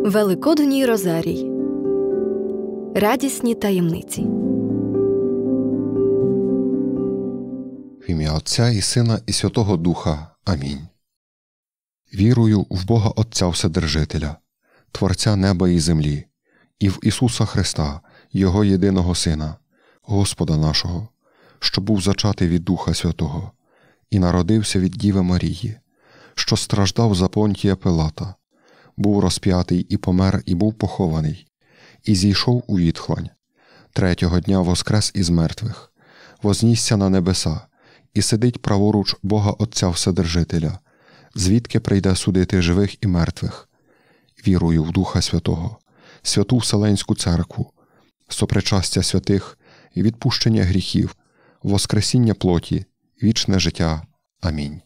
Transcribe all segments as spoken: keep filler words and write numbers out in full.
Великодній розарій. Радісні таємниці. В ім'я Отця і Сина і Святого Духа. Амінь. Вірую в Бога Отця Вседержителя, Творця неба і землі, і в Ісуса Христа, Його єдиного Сина, Господа нашого, що був зачатий від Духа Святого, і народився від Діви Марії, що страждав за Понтія Пилата, був розп'ятий і помер, і був похований, і зійшов у відхлань. Третього дня воскрес із мертвих, вознісся на небеса, і сидить праворуч Бога Отця Вседержителя, звідки прийде судити живих і мертвих. Вірую в Духа Святого, Святу Вселенську Церкву, сопричастя святих і відпущення гріхів, воскресіння плоті, вічне життя. Амінь.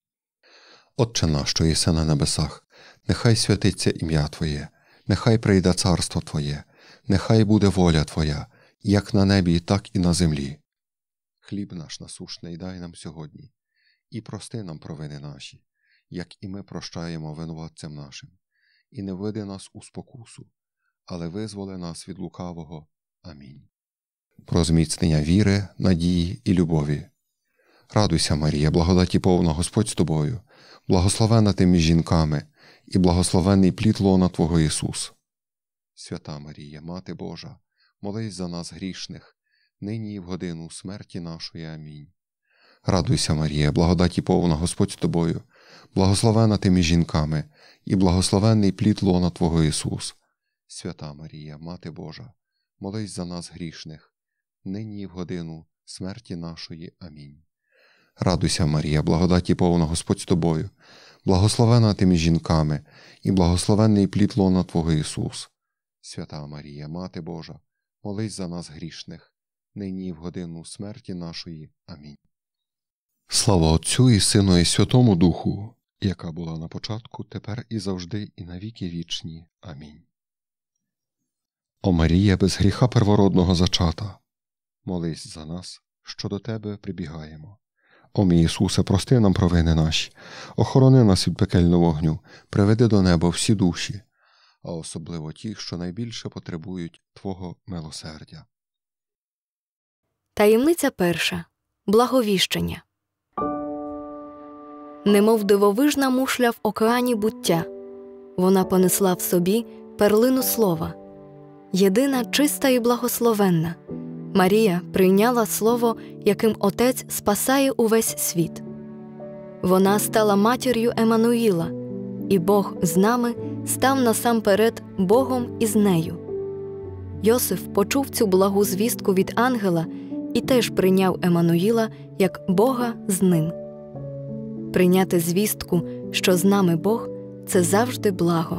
Отче наш, що єси на небесах, нехай святиться ім'я Твоє, нехай прийде царство Твоє, нехай буде воля Твоя, як на небі, так і на землі. Хліб наш насущний дай нам сьогодні, і прости нам провини наші, як і ми прощаємо винуватцям нашим. І не введи нас у спокусу, але визволи нас від лукавого. Амінь. Про зміцнення віри, надії і любові. Радуйся, Марія, благодаті повна, Господь з тобою, благословена ти між жінками, і благословений плід лона Твого Ісус. Свята Марія, Мати Божа, молись за нас грішних, нині і в годину смерті нашої. Амінь. Радуйся, Марія, благодаті повна, Господь з тобою, благословена ти між жінками, і благословений плід лона Твого Ісус. Свята Марія, Мати Божа, молись за нас грішних, нині і в годину смерті нашої. Амінь. Радуйся, Марія, благодаті повна, Господь з тобою, благословена ти між жінками, і благословений плід лона Твого Ісус. Свята Марія, Мати Божа, молись за нас грішних, нині і в годину смерті нашої. Амінь. Слава Отцю і Сину і Святому Духу, яка була на початку, тепер і завжди, і навіки вічні. Амінь. О Марія, без гріха первородного зачата, молись за нас, що до Тебе прибігаємо. О мій Ісусе, прости нам провини наші, охорони нас від пекельного вогню, приведи до неба всі душі, а особливо ті, що найбільше потребують Твого милосердя. Таємниця перша. Благовіщення. Немов дивовижна мушля в океані буття, вона понесла в собі перлину слова. Єдина, чиста і благословенна, Марія прийняла слово, яким Отець спасає увесь світ. Вона стала матір'ю Еммануїла, і Бог з нами став насамперед Богом із нею. Йосиф почув цю благу звістку від ангела і теж прийняв Еммануїла як Бога з ним. Прийняти звістку, що з нами Бог – це завжди благо.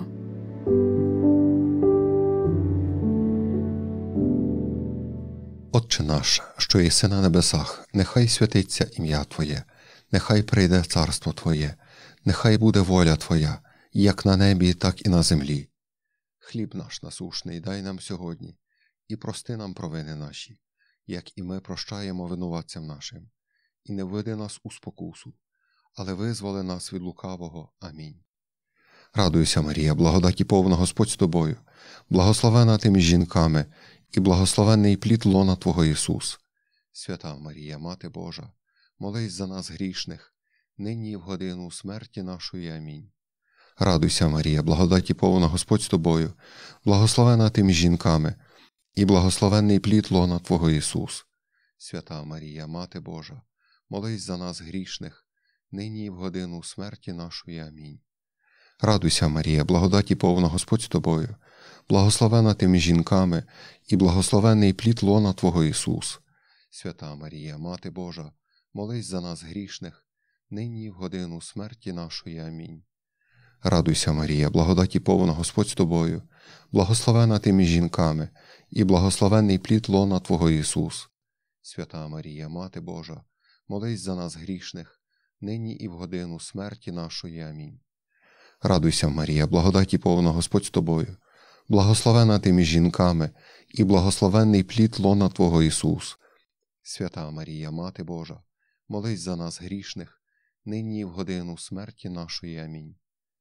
Отче наш, що єси на небесах, нехай святиться ім'я Твоє, нехай прийде царство Твоє, нехай буде воля Твоя, як на небі, так і на землі. Хліб наш насущний дай нам сьогодні, і прости нам провини наші, як і ми прощаємо винуватцям нашим. І не введи нас у спокусу, але визволи нас від лукавого. Амінь. Радуйся, Марія, благодаті повна, Господь з тобою, благословена ти між жінками, і благословенний плід лона Твого Ісус. Свята Марія, Мати Божа, молись за нас грішних, нині і в годину смерті нашої. Амінь. Радуйся, Марія, благодаті повна, Господь з тобою, благословена ти між жінками, і благословенний плід лона Твого Ісус. Свята Марія, Мати Божа, молись за нас грішних, нині і в годину смерті нашої. Амінь. Радуйся, Марія, благодаті повна, Господь з тобою, благословена ти між жінками, і благословений плід лона Твого Ісус. Свята Марія, Мати Божа, молись за нас грішних, нині і в годину смерті нашої. Амінь. Радуйся, Марія, благодаті повна, Господь з тобою, благословена ти між жінками, і благословений плід лона Твого Ісус. Свята Марія, Мати Божа, молись за нас грішних, нині і в годину смерті нашої. Амінь. Радуйся, Марія, благодаті повна, Господь з тобою, благословена ти між жінками, і благословенний плід лона Твого Ісус. Свята Марія, Мати Божа, молись за нас грішних, нині і в годину смерті нашої. Амінь.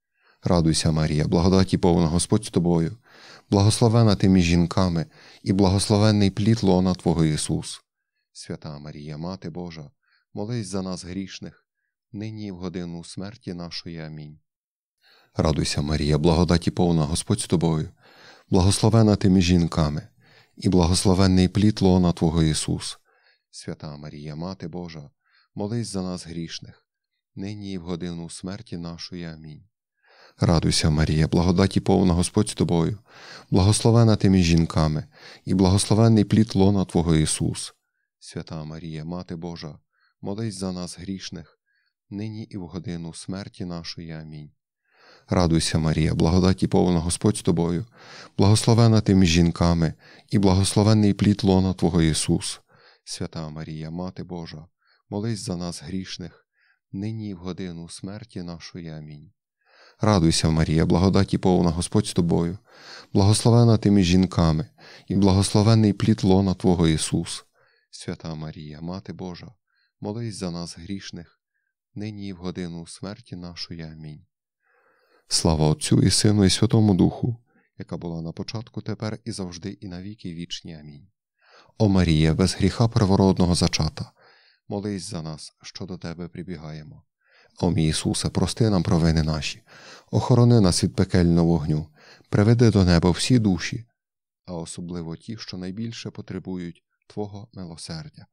Радуйся, Марія, благодаті повна, Господь з тобою, благословена ти між жінками, і благословенний плід лона Твого Ісус. Свята Марія, Мати Божа, молись за нас грішних, нині і в годину смерті нашої. Амінь. Радуйся, Марія, благодаті повна, Господь з тобою, благословена ти між жінками, і благословенний плід лона Твого Ісус. Свята Марія, Мати Божа, молись за нас грішних, нині і в годину смерті нашої. Амінь. Радуйся, Марія, благодаті повна, Господь з тобою, благословена ти між жінками, і благословенний плід лона Твого Ісус. Свята Марія, Мати Божа, молись за нас грішних, нині і в годину смерті нашої. Амінь. Радуйся, Марія, благодаті повна, Господь з тобою, благословена ти між жінками, і благословенний плід лона Твого Ісус. Свята Марія, Мати Божа, молись за нас грішних, нині і в годину смерті нашої. Амінь. Радуйся, Марія, благодаті повна, Господь з тобою, благословена ти між жінками, і благословенний плід лона Твого Ісус. Свята Марія, Мати Божа, молись за нас грішних, нині і в годину смерті нашої. Амінь. Слава Отцю і Сину і Святому Духу, яка була на початку, тепер і завжди, і навіки вічні. Амінь. О Марія, без гріха первородного зачата, молись за нас, що до Тебе прибігаємо. О мій Ісусе, прости нам провини наші, охорони нас від пекельного вогню, приведи до неба всі душі, а особливо ті, що найбільше потребують Твого милосердя.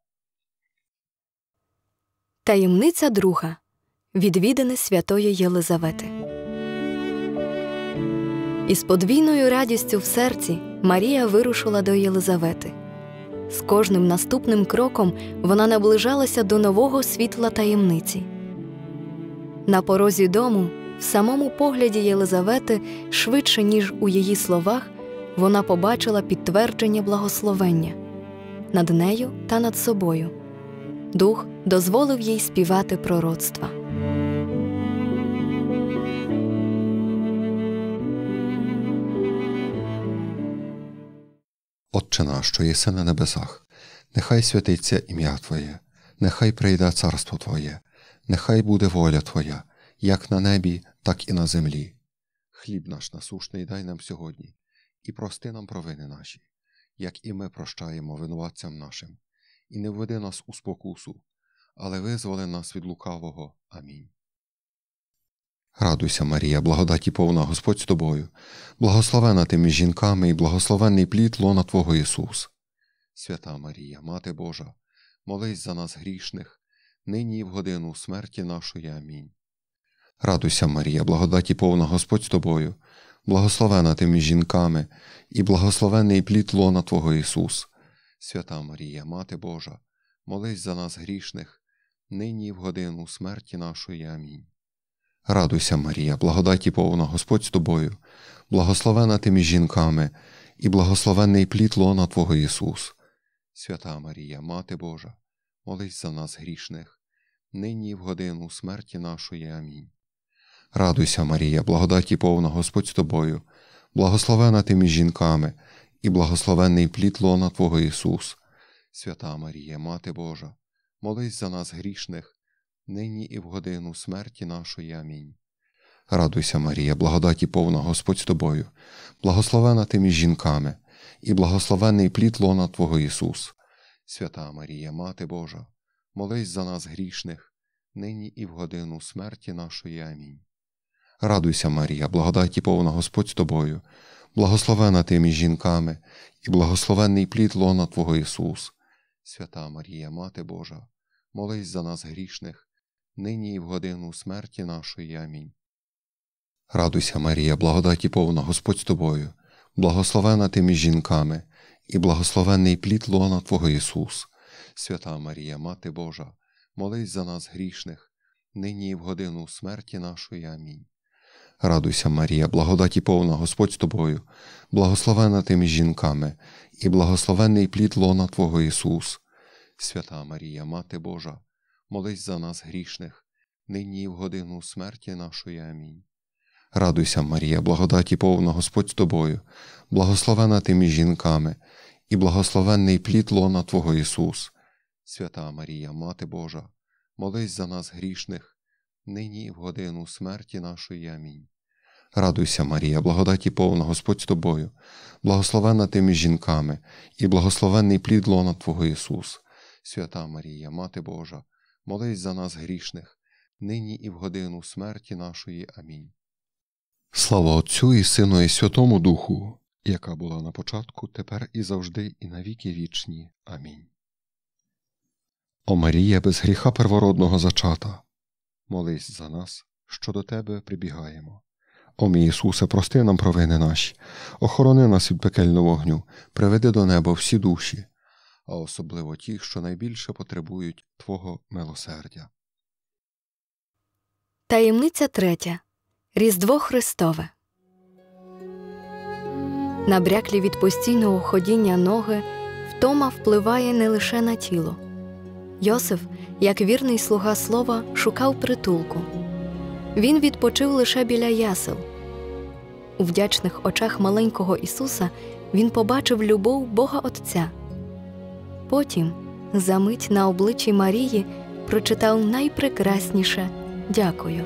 Таємниця друга. Відвідини святої Єлизавети. Із подвійною радістю в серці Марія вирушила до Єлизавети. З кожним наступним кроком вона наближалася до нового світла таємниці. На порозі дому, в самому погляді Єлизавети, швидше, ніж у її словах, вона побачила підтвердження благословення над нею та над собою. Дух дозволив їй співати пророцтва. Отче наш, що єси на небесах, нехай святиться ім'я Твоє, нехай прийде царство Твоє, нехай буде воля Твоя, як на небі, так і на землі. Хліб наш насущний дай нам сьогодні, і прости нам провини наші, як і ми прощаємо винуватцям нашим. І не введи нас у спокусу, але визволи нас від лукавого. Амінь. Радуйся, Марія, благодаті повна, Господь з тобою, благословена ти між жінками, і благословенний плід лона Твого Ісус. Свята Марія, Мати Божа, молись за нас грішних, нині і в годину смерті нашої. Амінь. Радуйся, Марія, благодаті повна, Господь з тобою, благословена ти між жінками, і благословенний плід лона Твого Ісус. Свята Марія, Мати Божа, молись за нас грішних, нині і в годину смерті нашої. Амінь. Радуйся, Марія, благодаті повна, Господь з тобою, благословена ти між жінками, і благословенний плід лона Твого Ісус. Свята Марія, Мати Божа, молись за нас грішних, нині і в годину смерті нашої. Амінь. Радуйся, Марія, благодаті повна, Господь з тобою, благословена ти між жінками, і благословенний плід лона Твого Ісус. Свята Марія, Мати Божа, молись за нас грішних, нині і в годину смерті нашої. Амінь. Радуйся, Марія, благодаті повна, Господь з тобою, благословена ти між жінками, і благословенний плід лона Твого Ісус. Свята Марія, Мати Божа, молись за нас грішних, нині і в годину смерті нашої. Амінь. Радуйся, Марія, благодаті повна, Господь з тобою, благословена ти між жінками, і благословенний плід лона Твого Ісус. Свята Марія, Мати Божа, молись за нас грішних, нині і в годину смерті нашої. Амінь. Радуйся, Марія, благодаті повна, Господь з тобою, благословена ти між жінками, і благословенний плід лона Твого Ісус. Свята Марія, Мати Божа, молись за нас грішних, нині і в годину смерті нашої. Амінь. Радуйся, Марія, благодаті повна, Господь з тобою, благословена ти між жінками, і благословенний плід лона Твого Ісус. Свята Марія, Мати Божа, молись за нас грішних, нині і в годину смерті нашої. Амінь. Радуйся, Марія, благодаті повна, Господь з тобою, благословена ти між жінками, і благословенний плід лона Твого Ісус. Свята Марія, Мати Божа, молись за нас грішних, нині і в годину смерті нашої. Амінь. Радуйся, Марія, благодаті повна, Господь з тобою, благословенна ти між жінками, і благословенний плід лона Твого Ісус. Свята Марія, Мати Божа, молись за нас грішних, нині і в годину смерті нашої. Амінь. Слава Отцю і Сину і Святому Духу, яка була на початку, тепер і завжди, і на віки вічні. Амінь. О Марія, без гріха первородного зачата, молись за нас, що до Тебе прибігаємо. О мій Ісусе, прости нам провини наші, охорони нас від пекельного вогню, приведи до неба всі душі, а особливо ті, що найбільше потребують Твого милосердя. Таємниця третя. Різдво Христове. Набряклі від постійного ходіння ноги, втома впливає не лише на тіло. Йосиф, як вірний слуга слова, шукав притулку. Він відпочив лише біля ясел. У вдячних очах маленького Ісуса він побачив любов Бога Отця. Потім, за мить на обличчі Марії, прочитав найпрекрасніше «Дякую».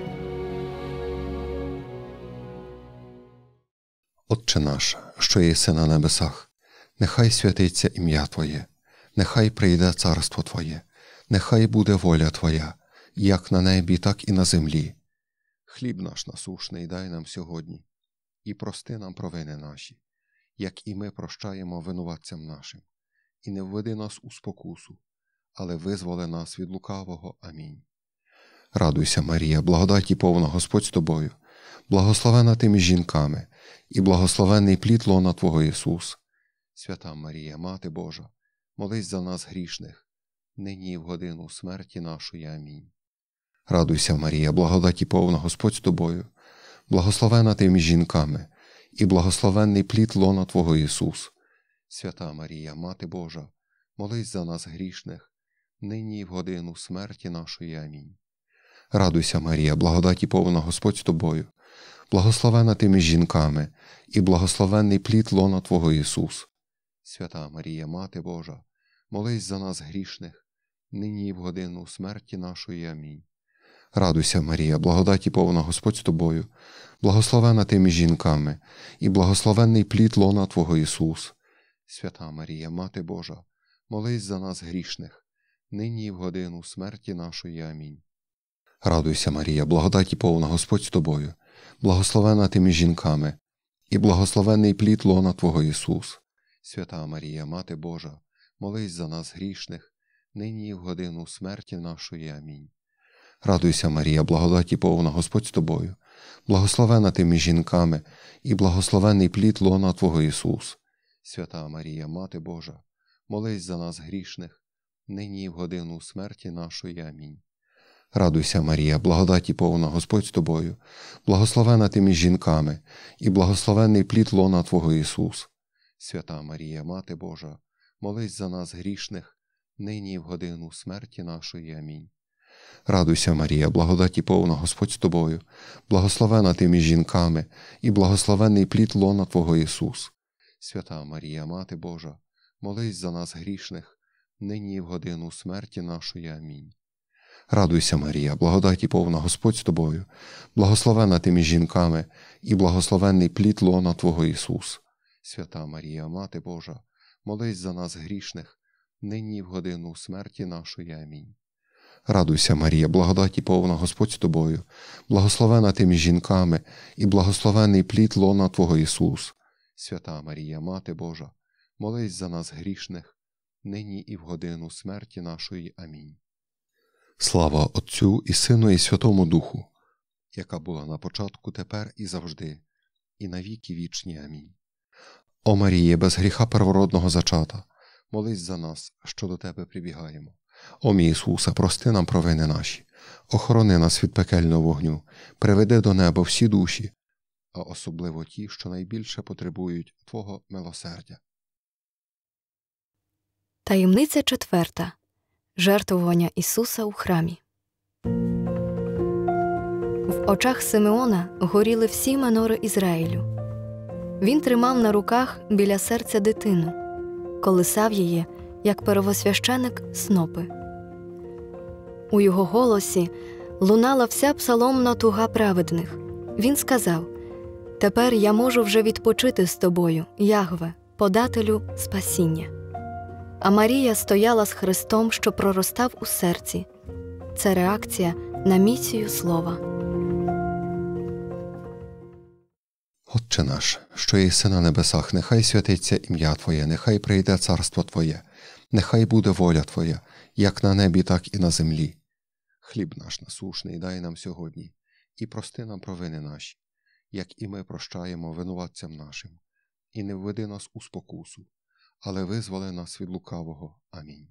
Отче наш, що єси на небесах, нехай святиться ім'я Твоє, нехай прийде царство Твоє, нехай буде воля Твоя, як на небі, так і на землі. Хліб наш насушний дай нам сьогодні, і прости нам провини наші, як і ми прощаємо винуватцям нашим. І не введи нас у спокусу, але визволи нас від лукавого. Амінь. Радуйся, Марія, благодаті повна, Господь з тобою, благословена ти між жінками, і благословенний плід лона Твого Ісус. Свята Марія, Мати Божа, молись за нас грішних, нині і в годину смерті нашої. Амінь. Радуйся, Марія, благодаті повна, Господь з тобою, благословена ти між жінками, і благословенний плід лона Твого Ісус. Свята Марія, Мати Божа, молись за нас грішних, нині і в годину смерті нашої. Амінь. Радуйся, Марія, благодаті повна, Господь з тобою, благословена ти між жінками, і благословенний плід лона Твого Ісус. Свята Марія, Мати Божа, молись за нас грішних, нині і в годину смерті нашої. Амінь. Радуйся, Марія, благодаті повна, Господь з тобою, благословена ти між жінками, і благословенний плід лона Твого Ісус. Свята Марія, Мати Божа, молись за нас грішних, нині і в годину смерті нашої. Амінь. Радуйся, Марія, благодаті повна, Господь з тобою, благословена ти між жінками, і благословенний плід лона Твого Ісус. Свята Марія, Мати Божа, молись за нас грішних, нині і в годину смерті нашої. Амінь. Радуйся, Марія, благодаті повна, Господь з тобою, благословена ти між жінками, і благословенний плід лона Твого Ісус. Свята Марія, Мати Божа, молись за нас грішних, нині і в годину смерті нашої. Амінь. Радуйся, Марія, благодаті повна, Господь з тобою, благословена ти між жінками, і благословенний плід лона Твого Ісус. Свята Марія, Мати Божа, молись за нас грішних, нині і в годину смерті нашої. Амінь. Радуйся, Марія, благодаті повна, Господь з тобою, благословена ти між жінками, і благословенний плід лона Твого Ісус. Свята Марія, Мати Божа, молись за нас грішних, нині і в годину смерті нашої. Амінь. Радуйся, Марія, благодаті повна, Господь з тобою, благословена ти між жінками, і благословенний плід лона Твого Ісус. Свята Марія, Мати Божа, молись за нас грішних, нині і в годину смерті нашої. Амінь. Радуйся, Марія, благодаті повна, Господь з тобою, благословена ти між жінками, і благословенний плід лона Твого Ісус. Свята Марія, Мати Божа, молись за нас грішних, нині і в годину смерті нашої. Амінь. Слава Отцю і Сину і Святому Духу, яка була на початку, тепер і завжди, і на віки вічні. Амінь. О Маріє, без гріха первородного зачата, молись за нас, що до Тебе прибігаємо. О мій Ісусе, прости нам провини наші, охорони нас від пекельного вогню, приведи до неба всі душі, а особливо ті, що найбільше потребують Твого милосердя. Таємниця четверта. Жертвування Ісуса у храмі. В очах Симеона горіли всі манори Ізраїлю. Він тримав на руках біля серця дитину, колисав її, як первосвященик, снопи. У його голосі лунала вся псаломна туга праведних. Він сказав: Тепер я можу вже відпочити з тобою, Ягве, подателю спасіння. А Марія стояла з Христом, що проростав у серці. Це реакція на місію слова. Отче наш, що єси на небесах, нехай святиться ім'я Твоє, нехай прийде царство Твоє, нехай буде воля Твоя, як на небі, так і на землі. Хліб наш насушний дай нам сьогодні, і прости нам провини наші, як і ми прощаємо винуватцям нашим. І не введи нас у спокусу, але визволи нас від лукавого. Амінь.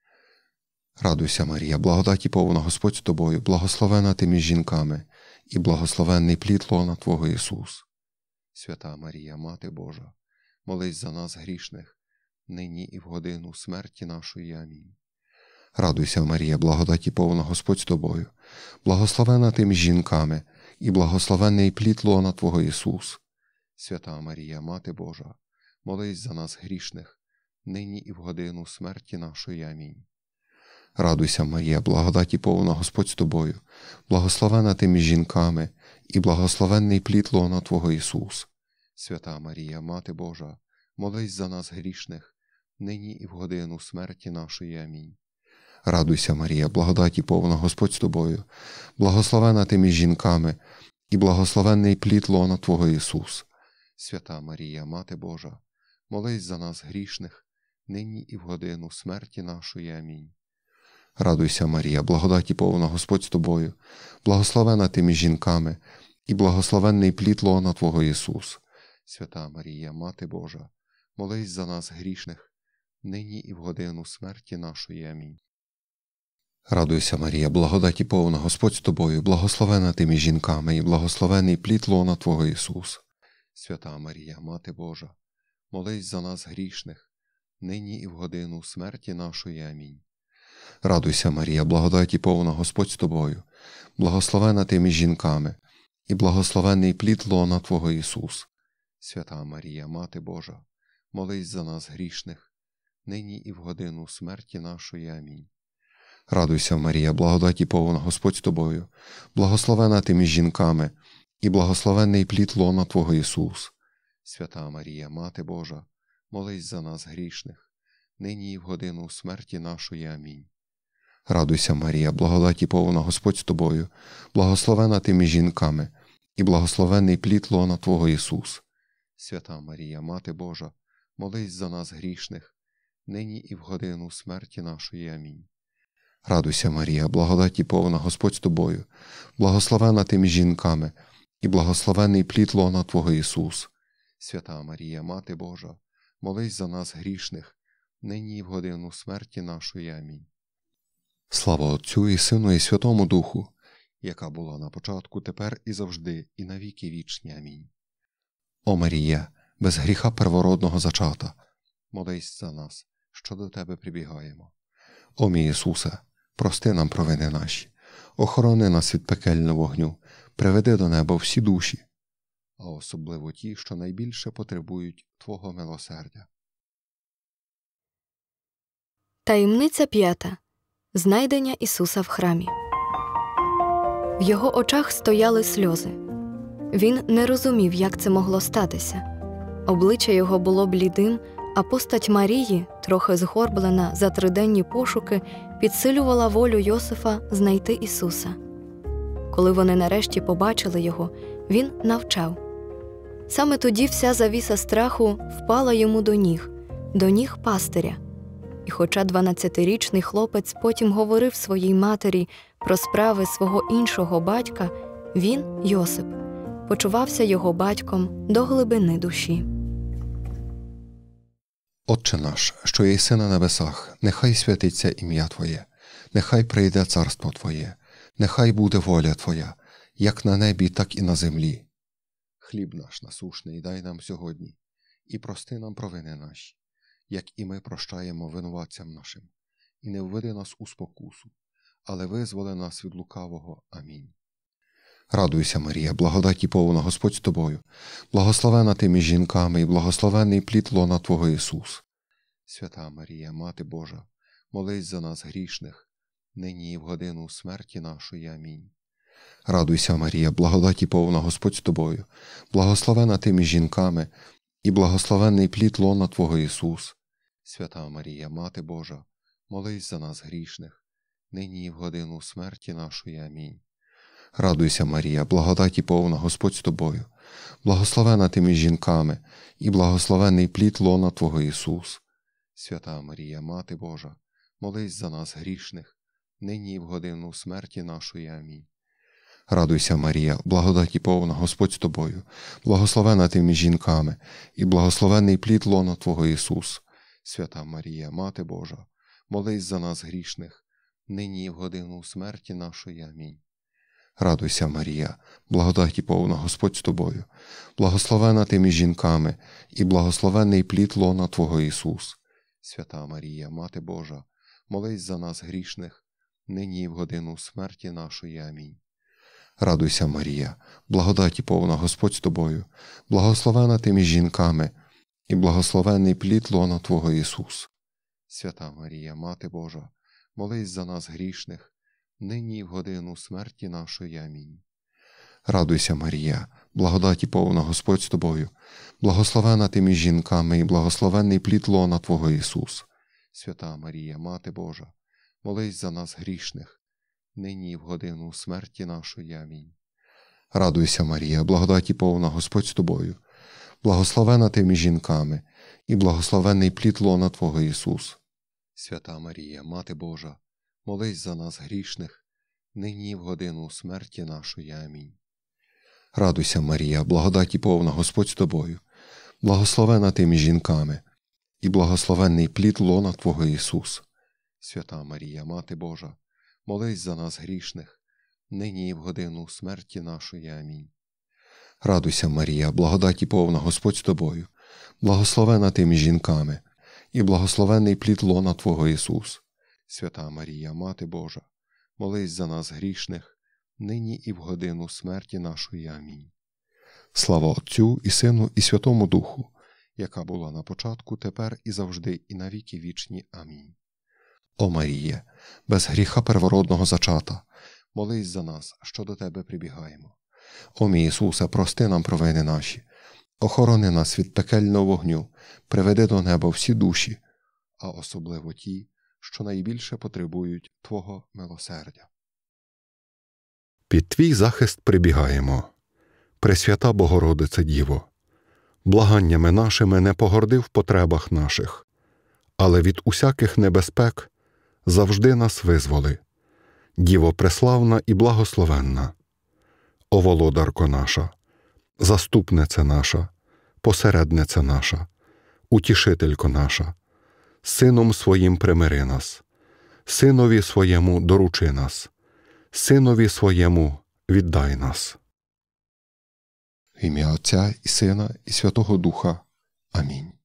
Радуйся, Марія, благодаті повна Господь з тобою, благословена ти між жінками, і благословенний плід лона Твого Ісус. Свята Марія, Мати Божа, молись за нас грішних, нині і в годину смерті нашої. Амінь. Радуйся, Марія, благодаті повна Господь з тобою, благословена ти між жінками, і благословенний плід лона Твого Ісус. Свята Марія, Мати Божа, молись за нас грішних, нині і в годину смерті нашої. Амінь. Радуйся, Марія, благодаті повна Господь з тобою, благословена ти між жінками, і благословенний плід лона Твого Ісус. Свята Марія, Мати Божа, молись за нас грішних, нині і в годину смерті нашої. Амінь. Радуйся, Марія, благодаті повна Господь з тобою, благословена ти між жінками, і благословенний плід лона Твого Ісус. Свята Марія, Мати Божа, молись за нас грішних, нині і в годину смерті нашої. Амінь. Радуйся, Марія, благодаті повна Господь з тобою, благословена ти між жінками, і благословенний плід лона Твого Ісус. Свята Марія, Мати Божа, молись за нас грішних, нині і в годину смерті нашої. Амінь. Радуйся, Марія, благодаті повна Господь з тобою, благословена ти між жінками, і благословений плід лона Твого Ісус. Свята Марія, Мати Божа, молись за нас грішних, нині і в годину смерті нашої. Амінь. Радуйся, Марія, благодаті повна Господь з тобою, благословена ти між жінками, і благословений плід лона Твого Ісус. Свята Марія, Мати Божа, молись за нас грішних, нині і в годину смерті нашої. Амінь. Радуйся, Марія, благодаті повна Господь з тобою, благословена ти між жінками, і благословений плід лона Твого Ісус. Свята Марія, Мати Божа, молись за нас грішних, нині і в годину смерті нашої. Амінь. Радуйся, Марія, благодаті повна Господь з тобою, благословена ти між жінками, і благословений плід лона Твого Ісус. Свята Марія, Мати Божа, молись за нас грішних, нині і в годину смерті нашої. Амінь. Радуйся, Марія, благодаті повна Господь з тобою, благословена ти між жінками, і благословений плід лона Твого Ісус. Свята Марія, Мати Божа, молись за нас грішних, нині і в годину смерті нашої. Амінь. Слава Отцю і Сину і Святому Духу, яка була на початку, тепер і завжди, і на віки вічні. Амінь. О Марія, без гріха первородного зачата, молись за нас, що до Тебе прибігаємо. О мій Ісусе, прости нам провини наші, охорони нас від пекельного вогню, приведи до неба всі душі, а особливо ті, що найбільше потребують Твого милосердя. Таємниця п'ята. Знайдення Ісуса в храмі. В його очах стояли сльози. Він не розумів, як це могло статися. Обличчя його було блідим, а постать Марії, трохи згорблена за триденні пошуки, підсилювала волю Йосифа знайти Ісуса. Коли вони нарешті побачили його, він навчав. Саме тоді вся завіса страху впала йому до ніг, до ніг пастиря. І хоча дванадцятирічний хлопець потім говорив своїй матері про справи свого іншого батька, він, Йосип, почувався його батьком до глибини душі. Отче наш, що єси на небесах, нехай святиться ім'я Твоє, нехай прийде царство Твоє, нехай буде воля Твоя, як на небі, так і на землі. Хліб наш насушний дай нам сьогодні, і прости нам провини наші, як і ми прощаємо винуватцям нашим. І не введи нас у спокусу, але визволи нас від лукавого. Амінь. Радуйся, Марія, благодаті повна Господь з тобою, благословена ти між жінками, і благословений плід лона Твого Ісус. Свята Марія, Мати Божа, молись за нас грішних, нині і в годину смерті нашої. Амінь. Радуйся, Марія, благодаті повна, Господь з тобою, благословена ти між жінками, і благословенний плід лона Твого Ісус. Свята Марія, Мати Божа, молись за нас грішних, нині і в годину смерті нашої. Амінь. Радуйся, Марія, благодаті повна, Господь з тобою, благословена ти між жінками, і благословенний плід лона Твого Ісус. Свята Марія, Мати Божа, молись за нас грішних, нині і в годину смерті нашої. Амінь. Радуйся, Марія, благодаті повна, Господь з тобою, благословена ти між жінками, і благословенний плід лона Твого Ісус. Свята Марія, Мати Божа, молись за нас грішних, нині і в годину смерті нашої. Амінь. Радуйся, Марія, благодаті повна, Господь з тобою, благословена ти між жінками, і благословенний плід лона Твого Ісус. Свята Марія, Мати Божа, молись за нас грішних, нині і в годину смерті нашої. Амінь. Радуйся, Марія, благодаті повна, Господь з тобою, благословена ти між жінками, і благословенний плід лона Твого Ісус. Свята Марія, Мати Божа, молись за нас грішних, нині і в годину смерті нашої. Амінь. Радуйся, Марія, благодаті повна, Господь з тобою, благословена ти між жінками, і благословенний плід лона Твого Ісус. Свята Марія, Мати Божа, молись за нас грішних, нині і в годину смерті нашої. Амінь. Радуйся, Марія, благодаті повна, Господь з тобою, благословена ти між жінками, і благословенний плід лона Твого Ісус. Свята Марія, Мати Божа, молись за нас грішних, нині і в годину смерті нашої. Амінь. Радуйся, Марія, благодаті повна, Господь з тобою, благословена ти між жінками, і благословенний плід лона Твого Ісус. Свята Марія, Мати Божа, молись за нас грішних, нині і в годину смерті нашої. Амінь. Радуйся, Марія, благодаті повна, Господь з тобою, благословена ти між жінками, і благословенний плід лона Твого Ісус. Свята Марія, Мати Божа, молись за нас грішних, нині і в годину смерті нашої. Амінь. Слава Отцю і Сину і Святому Духу, яка була на початку, тепер і завжди, і на віки вічні. Амінь. О Маріє, без гріха первородного зачата, молись за нас, що до Тебе прибігаємо. О мій Ісусе, прости нам провини наші, охорони нас від пекельного вогню, приведи до неба всі душі, а особливо ті, що найбільше потребують Твого милосердя. Під Твій захист прибігаємо. Пресвята Богородице Діво, благаннями нашими не погорди в потребах наших, але від усяких небезпек завжди нас визволи. Діво преславна і благословенна, о володарко наша, заступниця наша, посередниця наша, утішителько наша, Сином Своїм примири нас, Синові Своєму доручи нас, Синові Своєму віддай нас. В ім'я Отця і Сина і Святого Духа. Амінь.